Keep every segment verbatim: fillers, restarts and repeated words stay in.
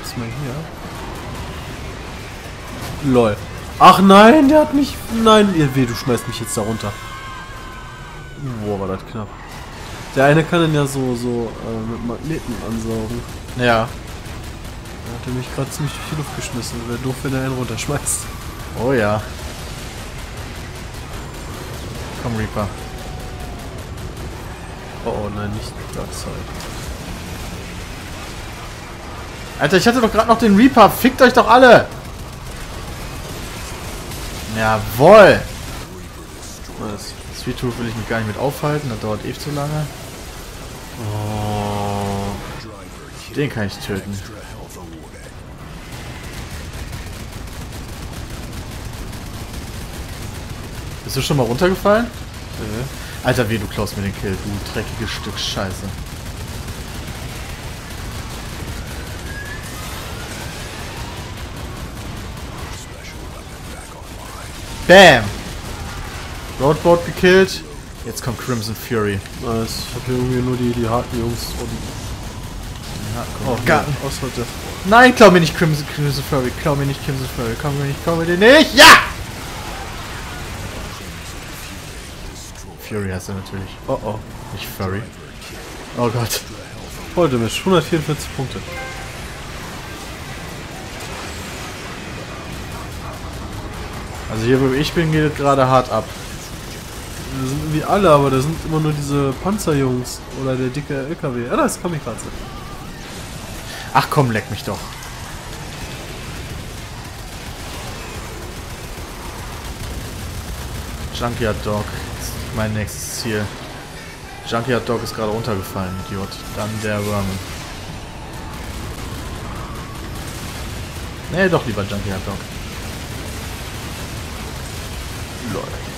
selbst mal hier. Lol. Ach nein, der hat mich... Nein, ihr weh, du schmeißt mich jetzt da runter. Boah, war das knapp. Der eine kann ihn ja so, so äh, mit Magneten ansaugen. Ja. Da hat er mich gerade ziemlich durch die Luft geschmissen. Wäre doof, wenn er einen runterschmeißt. Oh ja. Komm, Reaper. Oh, oh nein, nicht Darkseid. Alter, ich hatte doch gerade noch den Reaper. Fickt euch doch alle. Jawohl. Nice. Sweet Tooth will ich mich gar nicht mit aufhalten. Das dauert eh zu lange. Oh. Den kann ich töten. Bist du schon mal runtergefallen? Okay. Alter, wie du klaust mir den Kill, du dreckiges Stück Scheiße. Bam! Roadboat gekillt. Jetzt kommt Crimson Fury. Nice. Ich habe hier irgendwie nur die, die harten Jungs unten. Ja, Oh, Garten. aus heute. Nein, klau mir nicht Crimson, Crimson Fury. Klau mir nicht Crimson Fury. Klau mir nicht, klau mir den nicht. Ja! Fury heißt er natürlich. Oh oh. Nicht Furry. Oh Gott. Heute mit hundertvierundvierzig Punkte. Also hier, wo ich bin, geht es gerade hart ab. Wir sind irgendwie alle, aber da sind immer nur diese Panzerjungs. Oder der dicke L K W. Ah, da ist Kamikaze. Ach komm, leck mich doch. Junkyard Dog ist mein nächstes Ziel. Junkyard Dog ist gerade runtergefallen, Idiot. Dann der Vermin. Nee, doch lieber Junkyard Dog. Lol.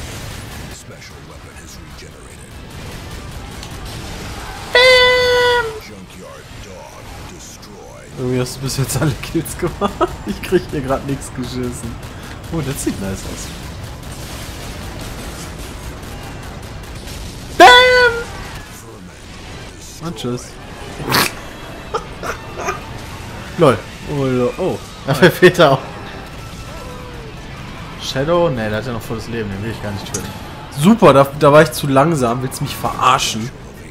Irgendwie hast du bis jetzt alle Kills gemacht. Ich krieg hier gerade nichts geschissen. Oh, das sieht nice aus. Bam! Und tschüss. Lol. Oh, lo- oh. Dafür fehlt er auch. Shadow? Ne, der hat ja noch volles Leben. Den will ich gar nicht töten. Super, da, da war ich zu langsam. Willst du mich verarschen?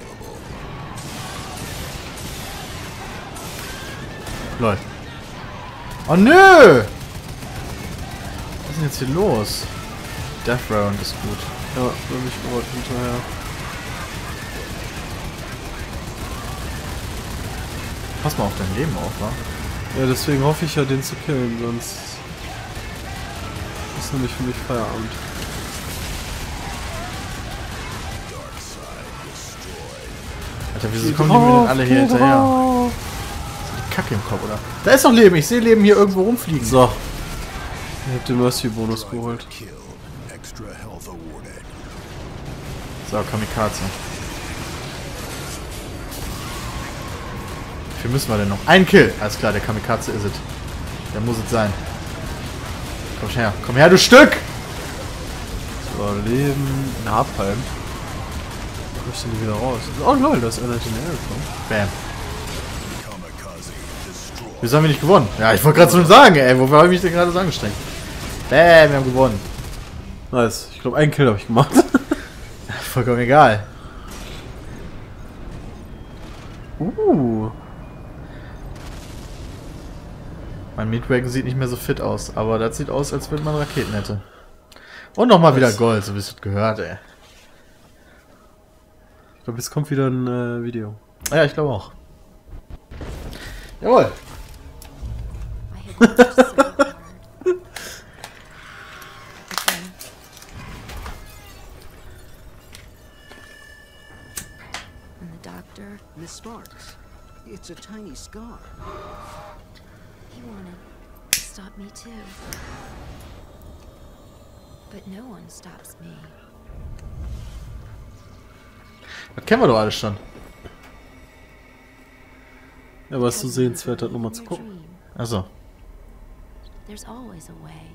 Lol. Oh nö! Was ist denn jetzt hier los? Death Round ist gut. Ja, bin ich gerade hinterher. Pass mal auf dein Leben auf, wa? Ja, deswegen hoffe ich ja, den zu killen, sonst ist nämlich für mich Feierabend. Alter, wieso kommen die mir denn alle hier hinterher? Die Kacke im Kopf, oder? Da ist noch Leben, ich sehe Leben hier irgendwo rumfliegen. So. Ich hab den Mercy-Bonus geholt. So, Kamikaze. Wie viel müssen wir denn noch? Ein Kill! Alles klar, der Kamikaze ist es. Der muss es sein. Komm her, komm her, du Stück! So, Leben. Napalm. Wo ist denn die wieder raus? Oh lol, da ist einer hinterher gekommen. Bam. Wieso haben wir nicht gewonnen? Ja, ich wollte gerade schon sagen, ey, wofür habe ich mich denn gerade so angestrengt? Bam, wir haben gewonnen. Nice. Ich glaube, einen Kill habe ich gemacht. Vollkommen egal. Uh. Mein Meatwagon sieht nicht mehr so fit aus, aber das sieht aus, als wenn man Raketen hätte. Und nochmal wieder Gold, so wie es gehört, ey. Ich glaube, jetzt kommt wieder ein äh, Video. Ja, ich glaube auch. Jawohl. Miss Sparks, it's a tiny scar. He wanted to stop me too. But no one stops me. Das kennen wir doch alles schon. Ja, aber es ist so sehenswert, das nochmal zu gucken. Also. There's always a way.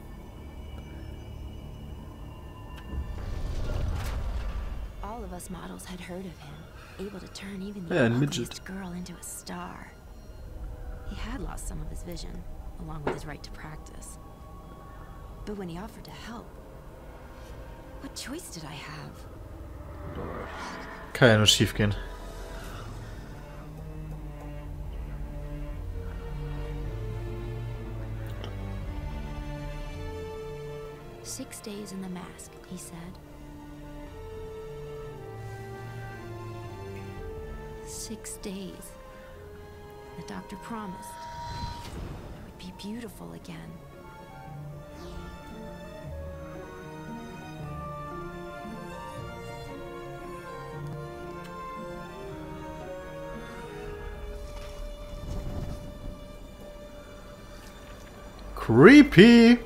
All of us models had heard of him, able to turn even the Ja, ein ugliest Midget. girl into a star. He had lost some of his vision, along with his right to practice. But when he offered to help, what choice did I have? Kann ja nur schief gehen. Six days in the mask, he said. Six days. The doctor promised it would be beautiful again. Creepy!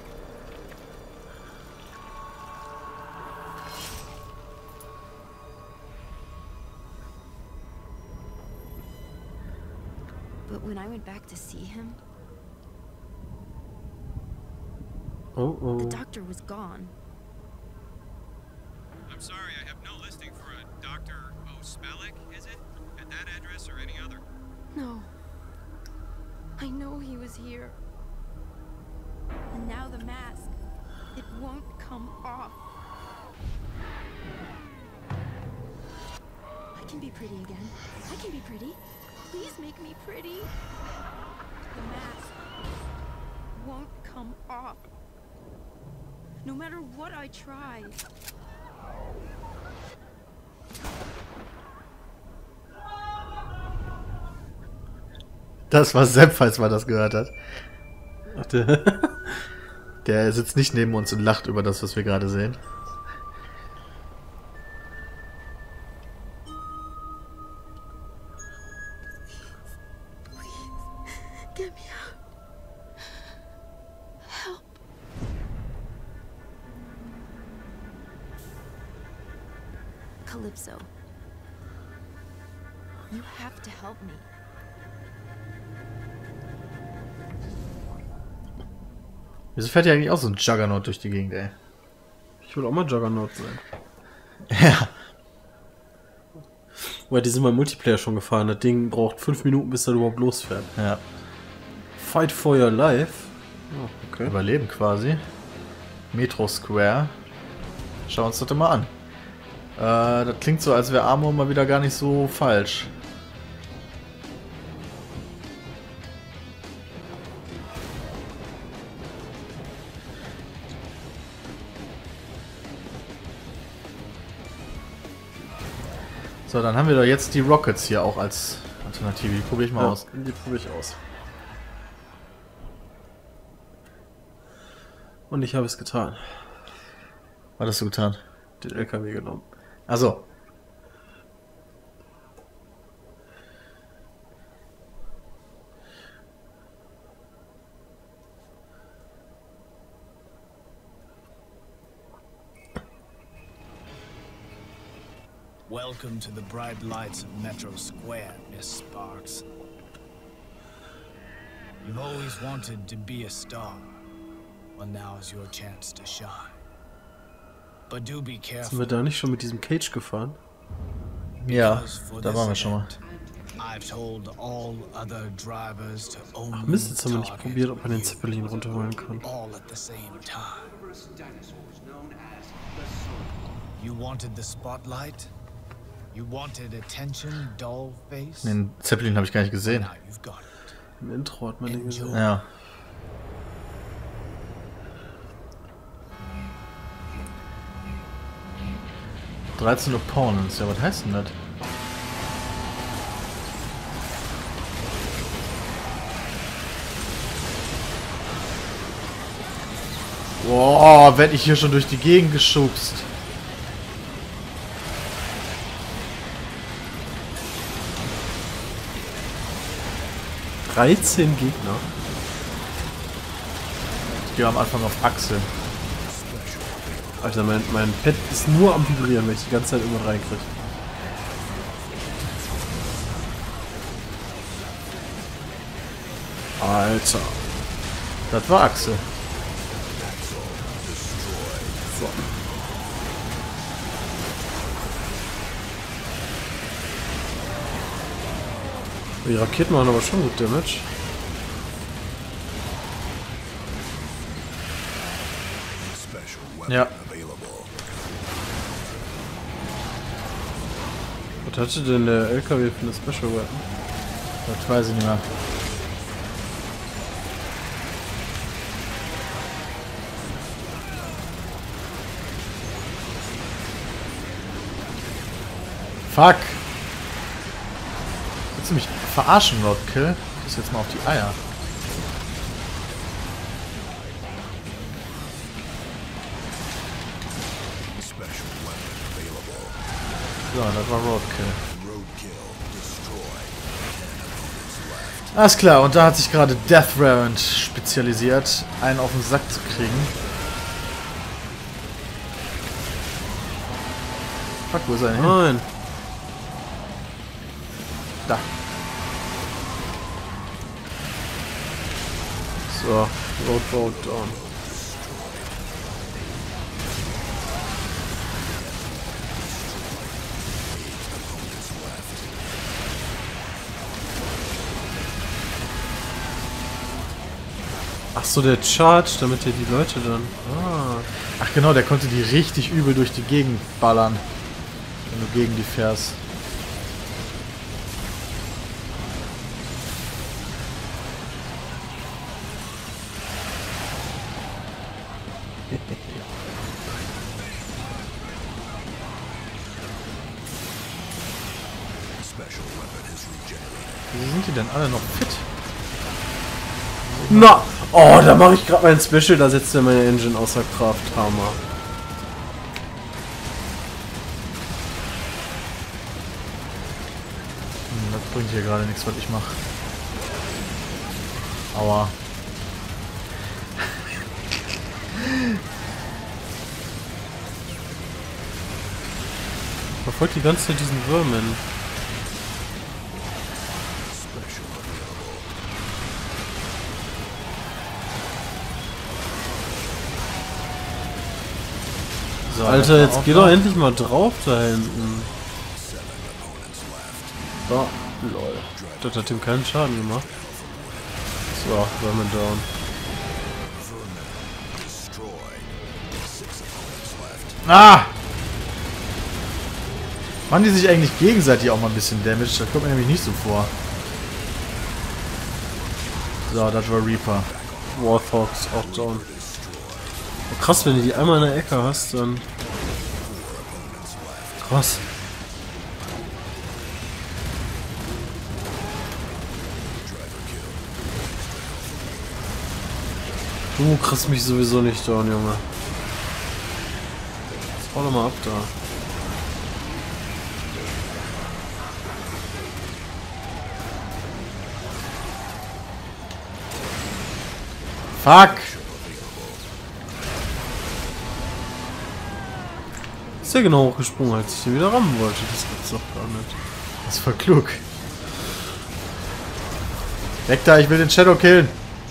But when I went back to see him, Oh, the oh. doctor was gone. I'm sorry, I have no listing for a Doctor O'Spellick, is it? At that address or any other? No. I know he was here. And now the mask, it won't come off. I can be pretty again. I can be pretty. Please make me pretty. The mask won't come off. No matter what I try. Das war Sepp, falls man das gehört hat. Ach, der Der sitzt nicht neben uns und lacht über das, was wir gerade sehen. Get me out. Help. Calypso. You have to help me. Wieso fährt ja eigentlich auch so ein Juggernaut durch die Gegend, ey? Ich will auch mal Juggernaut sein. Ja. Weil die sind beim Multiplayer schon gefahren. Das Ding braucht fünf Minuten, bis er überhaupt losfährt. Ja. Fight for your life. Oh, okay. Überleben quasi. Metro Square. Schauen wir uns das doch mal an. Äh, das klingt so, als wäre Armor mal wieder gar nicht so falsch. So, dann haben wir doch jetzt die Rockets hier auch als Alternative. Die probiere ich mal Ja, aus. die probiere ich aus. Und ich habe es getan. Was hast du getan? Den L K W genommen. Also. Welcome to the bright lights of Metro Square, Miss Sparks. You've always wanted to be a star. Well, now's your chance to shine. But do be Sind careful. wir da nicht schon mit diesem Cage gefahren? Ja, because for da this waren wir schon mal. event, I've told all other drivers to only Ach Mist, jetzt haben wir nicht target probiert, ob man den you. Zeppelin runterholen kann. All at the same time. You wanted the spotlight? You wanted attention, doll face? Den Zeppelin habe ich gar nicht gesehen. Now you've got it. Im Intro hat man den gesehen. Ja. dreizehn Opponents, ja, was heißt denn das? Boah, werd ich hier schon durch die Gegend geschubst. dreizehn Gegner. Ich gehe am Anfang auf Achse. Alter, mein, mein Pad ist nur am Vibrieren, wenn ich die ganze Zeit immer reinkriege. Alter. Das war Achse. So. Die Raketen machen aber schon gut Damage. Ja. Was hatte denn der L K W für eine Special Weapon? Das weiß ich nicht mehr. Fuck! Willst du mich verarschen, Roadkill? Ich jetzt mal auf die Eier. So, das war Roadkill. Alles klar, und da hat sich gerade Death Warrant spezialisiert, einen auf den Sack zu kriegen. Fuck, wo ist er hin? Nein. Da. So, Roadboat down. Ach so, der Charge, damit ihr die Leute dann... Ah. Ach genau, der konnte die richtig übel durch die Gegend ballern, wenn du gegen die fährst. Wieso sind die denn alle noch fit? Na! Oh, da mache ich gerade mein Special, da setzt er meine Engine außer Kraft. Hammer. Hm, das bringt hier gerade nichts, was ich mache. Aua. Verfolgt die ganze Zeit diesen Würmen. So, Alter, jetzt geh doch endlich mal drauf da hinten. Da, lol. Das hat ihm keinen Schaden gemacht. So, Würmen down. Ah! Machen die sich eigentlich gegenseitig auch mal ein bisschen Damage? Das kommt mir nämlich nicht so vor. So, das war Reaper. Warthogs auch down. Oh, krass, wenn du die einmal in der Ecke hast, dann... Krass. Du kriegst mich sowieso nicht down, Junge. Jetzt hau doch mal ab da. Fuck! Ist ja genau hochgesprungen, als ich den wieder rammen wollte. Das gibt's doch gar nicht. Das ist voll klug. Weg da, ich will den Shadow killen.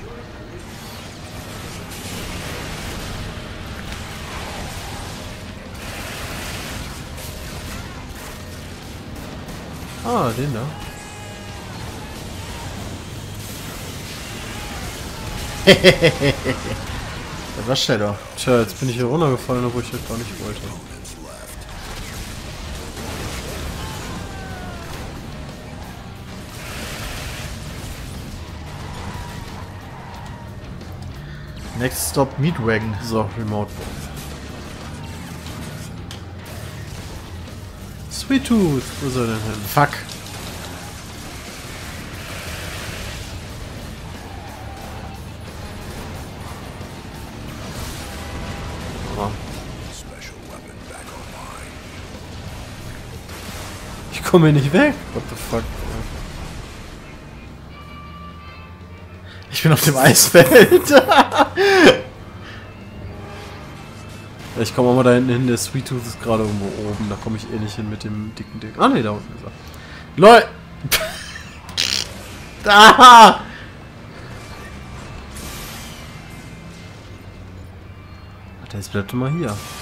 Ah, den da. Das war Shadow. Tja, jetzt bin ich hier runtergefallen, obwohl ich das gar nicht wollte. Next stop Meatwagon. So, Remote. Sweet Tooth, wo soll er denn hin? Fuck. Oh. Ich komme hier nicht weg. What the fuck? Ich bin auf dem Eisfeld. Ich komme auch mal da hinten hin. Der Sweet Tooth ist gerade irgendwo oben. Da komme ich eh nicht hin mit dem dicken Ding. Ah ne, da unten ist er. LOL. Da. Alter, jetzt bleibt doch mal hier.